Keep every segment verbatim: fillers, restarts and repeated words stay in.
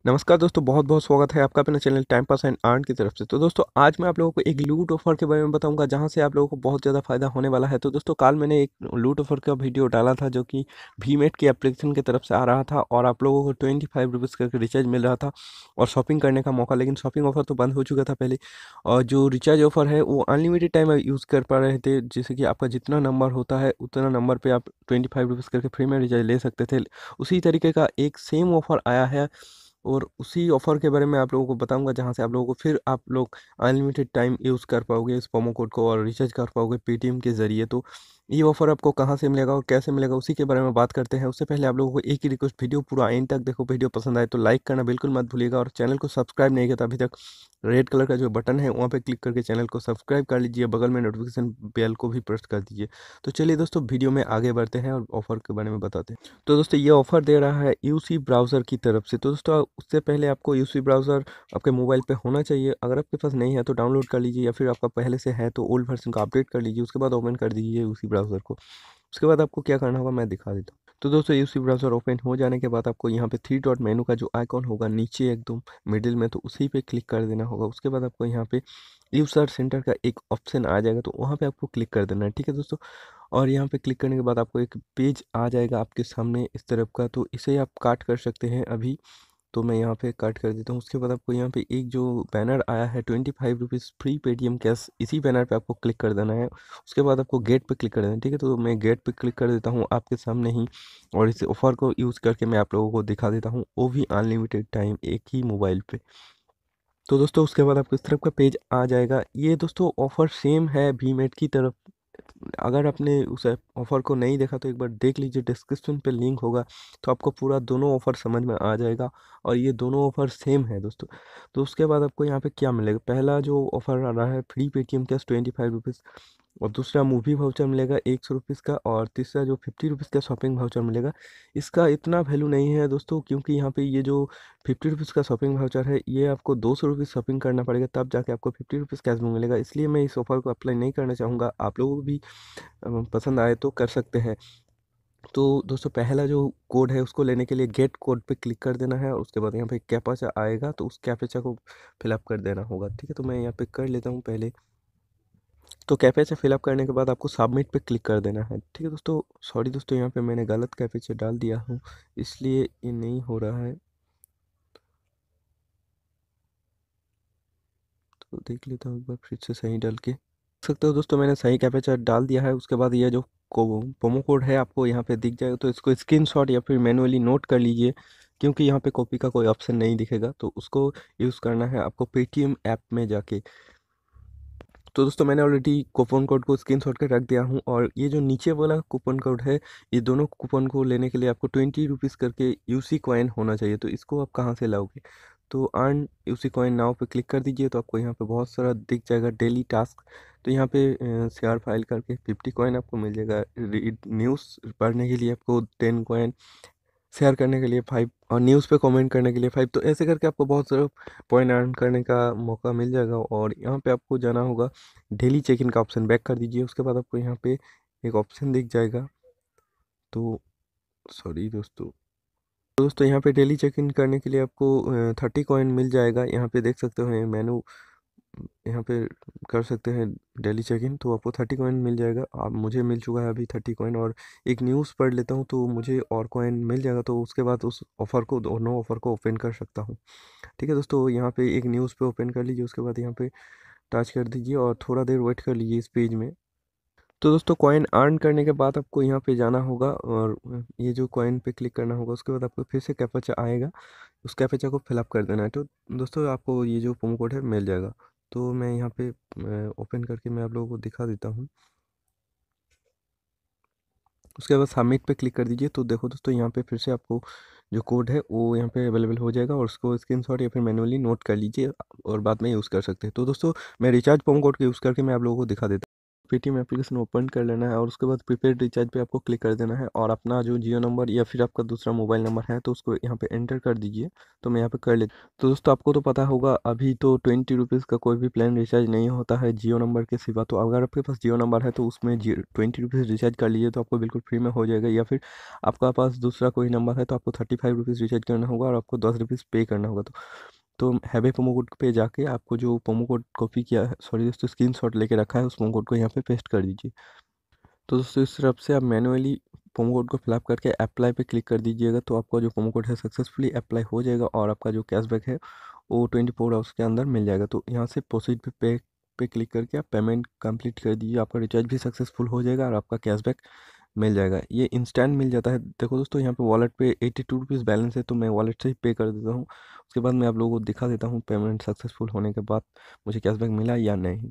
नमस्कार दोस्तों, बहुत बहुत स्वागत है आपका अपने channel time pass and earn की तरफ से। तो दोस्तों आज मैं आप लोगों को एक लूट ऑफर के बारे में बताऊंगा जहां से आप लोगों को बहुत ज़्यादा फायदा होने वाला है। तो दोस्तों कल मैंने एक लूट ऑफर का वीडियो डाला था जो कि भीमेट की एप्लीकेशन की तरफ से आ रहा था और आप लोगों को ट्वेंटी फाइव रुपीज़ करके रिचार्ज मिल रहा था और शॉपिंग करने का मौका। लेकिन शॉपिंग ऑफर तो बंद हो चुका था पहले, और जो रिचार्ज ऑफर है वो अनलिमिटेड टाइम यूज़ कर पा रहे थे। जैसे कि आपका जितना नंबर होता है उतना नंबर पर आप ट्वेंटी फाइव रुपीज़ करके फ्री में रिचार्ज ले सकते थे। उसी तरीके का एक सेम ऑफर आया है और उसी ऑफ़र के बारे में आप लोगों को बताऊंगा जहां से आप लोगों को फिर आप लोग अनलिमिटेड टाइम यूज़ कर पाओगे इस प्रोमो कोड को और रिचार्ज कर पाओगे पेटीएम के ज़रिए। तो ये ऑफ़र आपको कहां से मिलेगा और कैसे मिलेगा उसी के बारे में बात करते हैं। उससे पहले आप लोगों को एक ही रिक्वेस्ट, वीडियो पूरा एंड तक देखो। वीडियो पसंद आए तो लाइक करना बिल्कुल मत भूलिएगा और चैनल को सब्सक्राइब नहीं किया तो अभी तक रेड कलर का जो बटन है वहाँ पे क्लिक करके चैनल को सब्सक्राइब कर लीजिए, बगल में नोटिफिकेशन बेल को भी प्रेस कर दीजिए। तो चलिए दोस्तों वीडियो में आगे बढ़ते हैं और ऑफ़र के बारे में बताते हैं। तो दोस्तों ये ऑफ़र दे रहा है यूसी ब्राउज़र की तरफ से। तो दोस्तों उससे पहले आपको यूसी ब्राउज़र आपके मोबाइल पे होना चाहिए। अगर आपके पास नहीं है तो डाउनलोड कर लीजिए, या फिर आपका पहले से है तो ओल्ड वर्जन को अपडेट कर लीजिए। उसके बाद ओपन कर दीजिए यूसी ब्राउज़र को। उसके बाद आपको क्या करना होगा मैं दिखा देता हूँ। तो दोस्तों यूसी ब्राउज़र ओपन हो जाने के बाद आपको यहाँ पे थ्री डॉट मेनू का जो आइकॉन होगा नीचे एकदम मिडिल में, तो उसी पे क्लिक कर देना होगा। उसके बाद आपको यहाँ पे यूज़र सेंटर का एक ऑप्शन आ जाएगा, तो वहाँ पे आपको क्लिक कर देना है, ठीक है दोस्तों। और यहाँ पे क्लिक करने के बाद आपको एक पेज आ जाएगा आपके सामने इस तरफ का, तो इसे आप काट कर सकते हैं अभी। तो मैं यहाँ पे कट कर देता हूँ। उसके बाद आपको यहाँ पे एक जो बैनर आया है twenty five rupees free Paytm cash, इसी बैनर पे आपको क्लिक कर देना है। उसके बाद आपको गेट पे क्लिक कर देना है, ठीक है। तो मैं गेट पे क्लिक कर देता हूँ आपके सामने ही, और इस ऑफ़र को यूज़ करके मैं आप लोगों को दिखा देता हूँ, वो भी अनलिमिटेड टाइम एक ही मोबाइल पे। तो दोस्तों उसके बाद आपको इस तरफ का पेज आ जाएगा। ये दोस्तों ऑफ़र सेम है वीमेट की तरफ। अगर आपने उस ऑफ़र को नहीं देखा तो एक बार देख लीजिए, डिस्क्रिप्शन पे लिंक होगा, तो आपको पूरा दोनों ऑफ़र समझ में आ जाएगा। और ये दोनों ऑफ़र सेम है दोस्तों। तो उसके बाद आपको यहाँ पे क्या मिलेगा, पहला जो ऑफ़र आ रहा है free Paytm cash twenty five rupees, और दूसरा मूवी वाउचर मिलेगा एक सौ रुपीज़ का, और तीसरा जो फिफ्टी रुपीज़ का शॉपिंग वाउचर मिलेगा। इसका इतना वैल्यू नहीं है दोस्तों, क्योंकि यहाँ पे ये जो फिफ्टी रुपीज़ का शॉपिंग वाउचर है ये आपको दो सौ रुपीज़ शॉपिंग करना पड़ेगा, तब जाके आपको फिफ्टी रुपीज़ कैशबैक मिलेगा। इसलिए मैं इस ऑफ़र को अप्लाई नहीं करना चाहूँगा। आप लोगों को भी अ, पसंद आए तो कर सकते हैं। तो दोस्तों पहला जो कोड है उसको लेने के लिए गेट कोड पे क्लिक कर देना है, और उसके बाद यहाँ पे कैप्चा आएगा, तो उस कैप्चा को फिलअप कर देना होगा, ठीक है। तो मैं यहाँ पे कर लेता हूँ पहले। तो कैप्चा फिलअप करने के बाद आपको सबमिट पे क्लिक कर देना है, ठीक है दोस्तों। सॉरी दोस्तों, यहाँ पे मैंने गलत कैप्चा डाल दिया हूँ, इसलिए ये नहीं हो रहा है। तो देख लेता हूँ एक बार फिर से सही डाल के। देख सकते हो दोस्तों मैंने सही कैप्चा डाल दिया है। उसके बाद ये जो को प्रोमो कोड है आपको यहाँ पे दिख जाएगा, तो इसको स्क्रीनशॉट या फिर मैनुअली नोट कर लीजिए, क्योंकि यहाँ पे कॉपी का कोई ऑप्शन नहीं दिखेगा। तो उसको यूज़ करना है आपको पेटीएम ऐप में जाके। तो दोस्तों मैंने ऑलरेडी कूपन कोड को स्क्रीनशॉट कर रख दिया हूँ, और ये जो नीचे वाला कूपन कोड है, ये दोनों कूपन को लेने के लिए आपको ट्वेंटी रुपीज़ करके यूसी कॉइन होना चाहिए। तो इसको आप कहाँ से लाओगे, तो अर्न यूसी कॉइन नाउ पे क्लिक कर दीजिए, तो आपको यहाँ पे बहुत सारा दिख जाएगा डेली टास्क। तो यहाँ पे शेयर फाइल करके फिफ्टी कॉइन आपको मिल जाएगा, रीड न्यूज़ पढ़ने के लिए आपको टेन कॉइन, शेयर करने के लिए फाइव, और न्यूज़ पे कमेंट करने के लिए फाइव। तो ऐसे करके आपको बहुत सारा पॉइंट अर्न करने का मौका मिल जाएगा। और यहाँ पे आपको जाना होगा डेली चेक इन का ऑप्शन, बैक कर दीजिए। उसके बाद आपको यहाँ पे एक ऑप्शन दिख जाएगा। तो सॉरी दोस्तों, तो दोस्तों यहाँ पे डेली चेक इन करने के लिए आपको थर्टी कॉइन मिल जाएगा। यहाँ पे देख सकते हो मेनू, यहाँ पे कर सकते हैं डेली चेक इन, तो आपको थर्टी कॉइन मिल जाएगा। आप मुझे मिल चुका है अभी थर्टी कॉइन, और एक न्यूज़ पढ़ लेता हूँ तो मुझे और कॉइन मिल जाएगा। तो उसके बाद उस ऑफ़र को, दोनों ऑफ़र को ओपन कर सकता हूँ, ठीक है दोस्तों। यहाँ पे एक न्यूज़ पे ओपन कर लीजिए, उसके बाद यहाँ पे टच कर दीजिए और थोड़ा देर वेट कर लीजिए इस पेज में। तो दोस्तों कॉइन अर्न करने के बाद आपको यहाँ पे जाना होगा, और ये जो कॉइन पे क्लिक करना होगा। उसके बाद आपको फिर से कैप्चा आएगा, उस कैप्चा को फिलअप कर देना है। तो दोस्तों आपको ये जो प्रोमो कोड है मिल जाएगा। तो मैं यहाँ पे ओपन करके मैं आप लोगों को दिखा देता हूँ। उसके बाद सबमिट पे क्लिक कर दीजिए। तो देखो दोस्तों यहाँ पे फिर से आपको जो कोड है वो यहाँ पे अवेलेबल हो जाएगा, और उसको स्क्रीनशॉट या फिर मैनुअली नोट कर लीजिए, और बाद में यूज़ कर सकते हैं। तो दोस्तों मैं रिचार्ज प्रोमो कोड को यूज़ करके मैं आप लोगों को दिखा देता हूँ। पेटीएम एप्लीकेशन ओपन कर लेना है और उसके बाद प्रीपेड रिचार्ज पे आपको क्लिक कर देना है और अपना जो जियो नंबर या फिर आपका दूसरा मोबाइल नंबर है तो उसको यहाँ पे एंटर कर दीजिए। तो मैं यहाँ पे कर लेता हूँ। तो दोस्तों आपको तो पता होगा अभी तो ट्वेंटी रुपीज़ का कोई भी प्लान रिचार्ज नहीं होता है जियो नंबर के सिवा। तो अगर आपके पास जियो नंबर है तो उसमें जी ट्वेंटी रुपीज़ रिचार्ज कर लीजिए तो आपको बिल्कुल फ्री में हो जाएगा। या फिर आपका पास दूसरा कोई नंबर है तो आपको थर्टी फाइव रुपीज़ रिचार्ज करना होगा और आपको दस रुपीज़ पे करना होगा। तो तो हैवे प्रोमो कोड पे जाके आपको जो प्रोमो कोड कॉपी किया है, सॉरी दोस्तों स्क्रीनशॉट लेके रखा है, उस प्रोमो कोड को यहाँ पे पेस्ट कर दीजिए। तो दोस्तों इस तरफ से आप मैनुअली प्रोमो कोड को फिलअप करके अप्लाई पे क्लिक कर दीजिएगा तो आपका जो प्रोमो कोड है सक्सेसफुली अप्लाई हो जाएगा और आपका जो कैशबैक है वो ट्वेंटी फोर आवर्स के अंदर मिल जाएगा। तो यहाँ से प्रोसीड पे पे पे क्लिक करके आप पेमेंट कंप्लीट कर दीजिए, आपका रिचार्ज भी सक्सेसफुल हो जाएगा और आपका कैशबैक मिल जाएगा। ये इंस्टेंट मिल जाता है। देखो दोस्तों यहाँ पे वॉलेट पे एटी टू रुपीज़ बैलेंस है तो मैं वॉलेट से ही पे कर देता हूँ। उसके बाद मैं आप लोगों को दिखा देता हूँ पेमेंट सक्सेसफुल होने के बाद मुझे कैशबैक मिला या नहीं।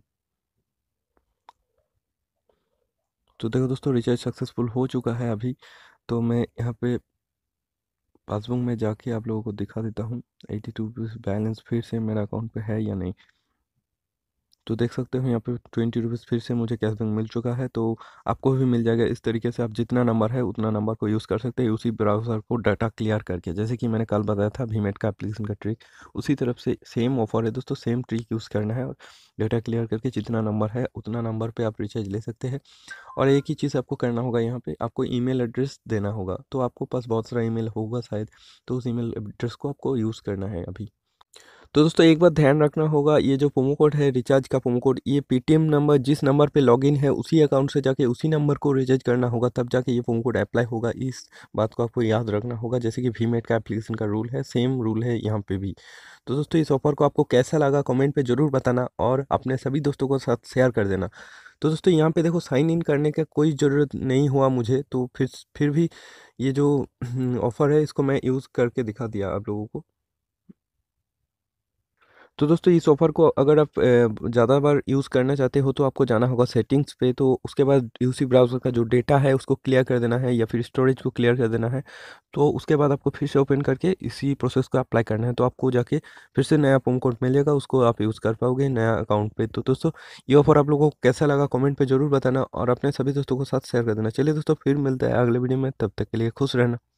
तो देखो दोस्तों रिचार्ज सक्सेसफुल हो चुका है अभी। तो मैं यहाँ पे पासबुक में जाके आप लोगों को दिखा देता हूँ एटी टू रुपीज़ बैलेंस फिर से मेरा अकाउंट पे है या नहीं। तो देख सकते हो यहाँ पे ट्वेंटी रुपीज़ फिर से मुझे कैशबैक मिल चुका है। तो आपको भी मिल जाएगा। इस तरीके से आप जितना नंबर है उतना नंबर को यूज़ कर सकते हैं उसी ब्राउज़र को डाटा क्लियर करके, जैसे कि मैंने कल बताया था वीमेट का एप्लीकेशन का ट्रिक। उसी तरफ से सेम ऑफर है दोस्तों, सेम ट्रिक यूज़ करना है और डाटा क्लियर करके जितना नंबर है उतना नंबर पर आप रिचार्ज ले सकते हैं। और एक ही चीज़ आपको करना होगा, यहाँ पे आपको ईमेल एड्रेस देना होगा। तो आपको पास बहुत सारा ईमेल होगा शायद, तो उस ईमेल एड्रेस को आपको यूज़ करना है अभी। तो दोस्तों एक बात ध्यान रखना होगा, ये जो प्रोमो कोड है रिचार्ज का प्रोमो कोड, ये पेटीएम नंबर जिस नंबर पे लॉगिन है उसी अकाउंट से जाके उसी नंबर को रिचार्ज करना होगा, तब जाके ये प्रोमो कोड अप्लाई होगा। इस बात को आपको याद रखना होगा। जैसे कि वीमेट का एप्लीकेशन का रूल है, सेम रूल है यहाँ पे भी। तो दोस्तों इस ऑफर को आपको कैसा लगा कमेंट पे ज़रूर बताना और अपने सभी दोस्तों को साथ शेयर कर देना। तो दोस्तों यहाँ पे देखो साइन इन करने का कोई ज़रूरत नहीं हुआ मुझे, तो फिर फिर भी ये जो ऑफ़र है इसको मैं यूज़ करके दिखा दिया आप लोगों को। तो दोस्तों इस ऑफ़र को अगर आप अ, ज़्यादा बार यूज़ करना चाहते हो तो आपको जाना होगा सेटिंग्स पे। तो उसके बाद यूसी ब्राउज़र का जो डेटा है उसको क्लियर कर देना है या फिर स्टोरेज को क्लियर कर देना है। तो उसके बाद आपको फिर से ओपन करके इसी प्रोसेस को अप्लाई करना है। तो आपको जाके फिर से नया प्रोमो कोड मिलेगा, उसको आप यूज़ कर पाओगे नया अकाउंट पे। तो दोस्तों ये ऑफ़र आप लोगों को कैसा लगा कमेंट पे ज़रूर बताना और अपने सभी दोस्तों को साथ शेयर कर देना। चलिए दोस्तों फिर मिलते हैं अगले वीडियो में, तब तक के लिए खुश रहना।